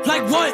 Like what?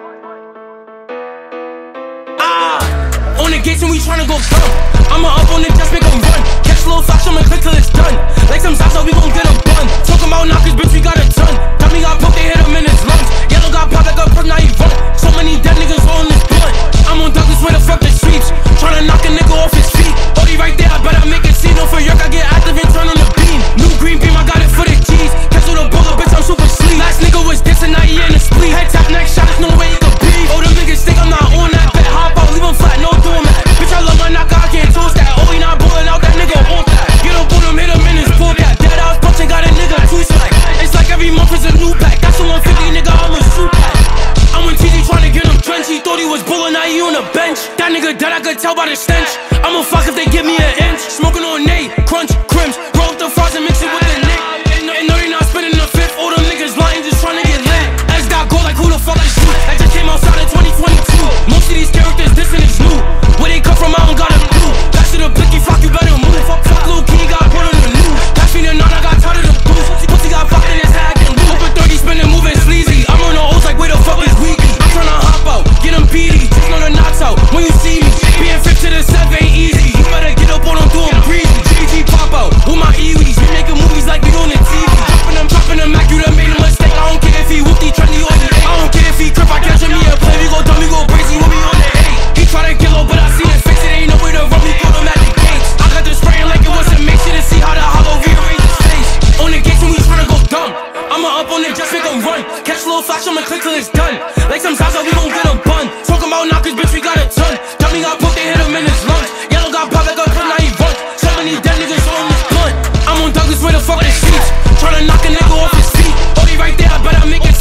On the gates and we tryna go dumb. I'ma up on it, just make 'em run. Catch a little flash, I'ma click till it's done. Like some salsa, we gon' get a bun. Talking about knockers, bitch, we got a ton. Tommy got poked, they hit him in his lungs. Yellow got popped like a perk, now he run. So many dead niggas all in this blunt. I'm on Douglas, where the fuck the streets. Tryna knock a nigga off his feet. Odie right there, I better make it see. No for York, I get active and turn on the beam. New green beam, I got it for the cheese. Cancel the bullet, bitch, I'm super sleep. Last nigga was dissing, now he in the spleen. Head tap, next shot, there's no way he could breathe. Oh, them niggas think I'm not on that. Bet hop out, leave him flat, no doing that. Bitch, I love my knocker, I can't toast that. Oh, he not ballin' out, that nigga on that. Get up on him, hit him in his pull back. Dead house punching, got a nigga two slack. It's like every month is a new pack. Got some 150, nigga, I'm a shoot pack. I'm with TG tryna get him drenched. He thought he was bullin', now he on the bench. That nigga dead, I could tell by the stench. I'ma fuck if they give me an inch. Smoking on Nate, crunch, crims. Roll up the fries and mix it with the nick. And no, they not spinning the fifth. All them niggas lying, just tryna get lit. As that go like who the fuck is you? I just came outside in 2022. Most of these characters, this and it's new. Where they come from, I don't got a clue. Back to the blicky, fuck, you better move. Fuck Lil Key, got put on the news. Pass me the nine, I got tired of the booze. Pussy got popped in his hat and lose. Over 30, spinning, moving sleazy. I'm on the O's like, where the fuck is Weeky? I'm tryna hop out, get him beady. Taking on the knots out when you see me. Being 5 to the 7 ain't easy. You better get up on them, do 'em breezy. GG pop out with my Ewees. We making movies like we on the TV. Dropping them, Mac, you done made a mistake. I don't care if he whoopty, trendy or the eight. I don't care if he crip, I catch him, he a play. We go dumb, we go crazy when we on the 8. He try to kill her, but I seen his face. It ain't no way to run, we put him at the gates. I got the spraying like it was a mix shit to see how the hollow rearrange his face. On the gates when we tryna go dumb. I'ma up on it, just make 'em run. Catch a little flash, I'ma click till it's done. Like some salsa, we gon' get a bun. Talking about knockers, bitch, we got a ton. Tommy got poked, they hit him in his lungs. Yellow got popped like a perk, now he run. So many dead niggas all in this blunt. I'm on Douglas, where the fuck the streets. Tryna knock a nigga off his feet. Odie right there, I better make it